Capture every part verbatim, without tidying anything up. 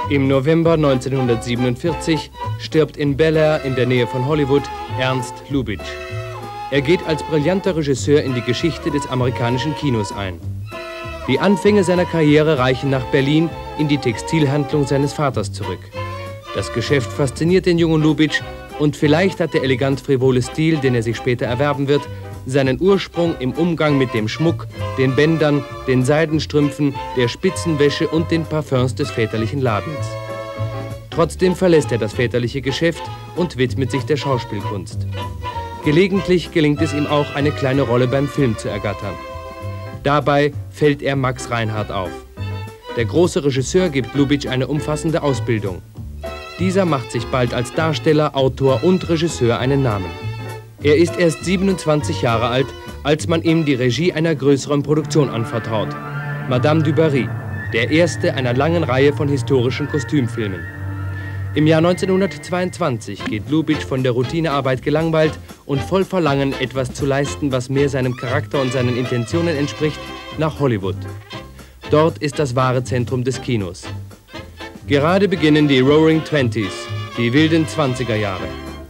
Im November neunzehnhundertsiebenundvierzig stirbt in Bel Air in der Nähe von Hollywood Ernst Lubitsch. Er geht als brillanter Regisseur in die Geschichte des amerikanischen Kinos ein. Die Anfänge seiner Karriere reichen nach Berlin in die Textilhandlung seines Vaters zurück. Das Geschäft fasziniert den jungen Lubitsch und vielleicht hat der elegant frivole Stil, den er sich später erwerben wird, seinen Ursprung im Umgang mit dem Schmuck, den Bändern, den Seidenstrümpfen, der Spitzenwäsche und den Parfums des väterlichen Ladens. Trotzdem verlässt er das väterliche Geschäft und widmet sich der Schauspielkunst. Gelegentlich gelingt es ihm auch, eine kleine Rolle beim Film zu ergattern. Dabei fällt er Max Reinhardt auf. Der große Regisseur gibt Lubitsch eine umfassende Ausbildung. Dieser macht sich bald als Darsteller, Autor und Regisseur einen Namen. Er ist erst siebenundzwanzig Jahre alt, als man ihm die Regie einer größeren Produktion anvertraut. Madame du Barry, der erste einer langen Reihe von historischen Kostümfilmen. Im Jahr neunzehnhundertzweiundzwanzig geht Lubitsch von der Routinearbeit gelangweilt und voll Verlangen, etwas zu leisten, was mehr seinem Charakter und seinen Intentionen entspricht, nach Hollywood. Dort ist das wahre Zentrum des Kinos. Gerade beginnen die Roaring Twenties, die wilden zwanziger Jahre.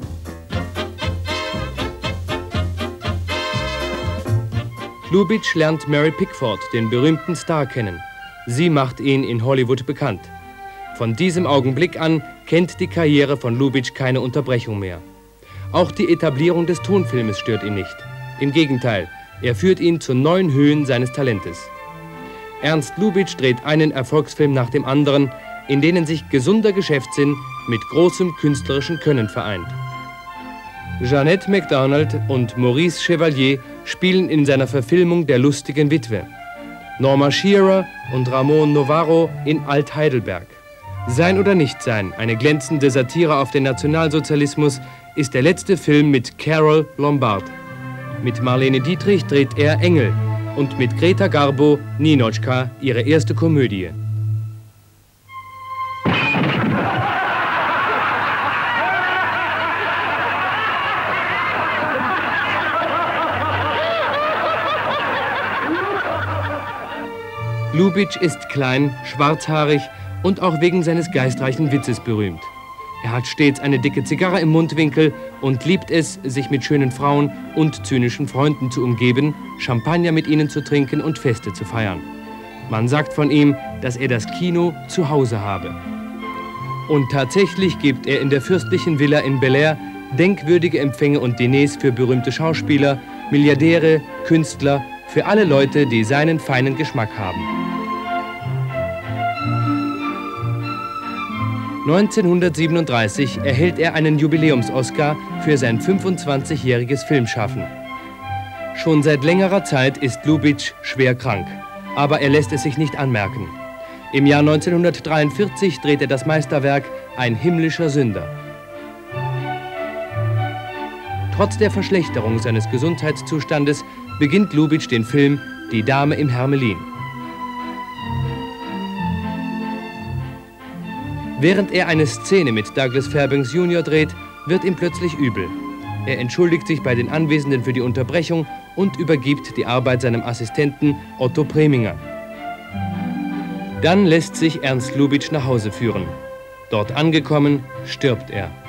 Lubitsch lernt Mary Pickford, den berühmten Star, kennen. Sie macht ihn in Hollywood bekannt. Von diesem Augenblick an kennt die Karriere von Lubitsch keine Unterbrechung mehr. Auch die Etablierung des Tonfilmes stört ihn nicht. Im Gegenteil, er führt ihn zu neuen Höhen seines Talentes. Ernst Lubitsch dreht einen Erfolgsfilm nach dem anderen, in denen sich gesunder Geschäftssinn mit großem künstlerischen Können vereint. Jeanette MacDonald und Maurice Chevalier spielen in seiner Verfilmung Der lustigen Witwe. Norma Shearer und Ramon Novarro in Alt-Heidelberg. Sein oder nicht sein, eine glänzende Satire auf den Nationalsozialismus, ist der letzte Film mit Carole Lombard. Mit Marlene Dietrich dreht er Engel und mit Greta Garbo Ninotchka, ihre erste Komödie. Lubitsch ist klein, schwarzhaarig und auch wegen seines geistreichen Witzes berühmt. Er hat stets eine dicke Zigarre im Mundwinkel und liebt es, sich mit schönen Frauen und zynischen Freunden zu umgeben, Champagner mit ihnen zu trinken und Feste zu feiern. Man sagt von ihm, dass er das Kino zu Hause habe. Und tatsächlich gibt er in der fürstlichen Villa in Bel Air denkwürdige Empfänge und Diners für berühmte Schauspieler, Milliardäre, Künstler, für alle Leute, die seinen feinen Geschmack haben. neunzehnhundertsiebenunddreißig erhält er einen Jubiläums-Oscar für sein fünfundzwanzigjähriges Filmschaffen. Schon seit längerer Zeit ist Lubitsch schwer krank, aber er lässt es sich nicht anmerken. Im Jahr neunzehnhundertdreiundvierzig dreht er das Meisterwerk Ein himmlischer Sünder. Trotz der Verschlechterung seines Gesundheitszustandes beginnt Lubitsch den Film Die Dame im Hermelin. Während er eine Szene mit Douglas Fairbanks Junior dreht, wird ihm plötzlich übel. Er entschuldigt sich bei den Anwesenden für die Unterbrechung und übergibt die Arbeit seinem Assistenten Otto Preminger. Dann lässt sich Ernst Lubitsch nach Hause führen. Dort angekommen, stirbt er.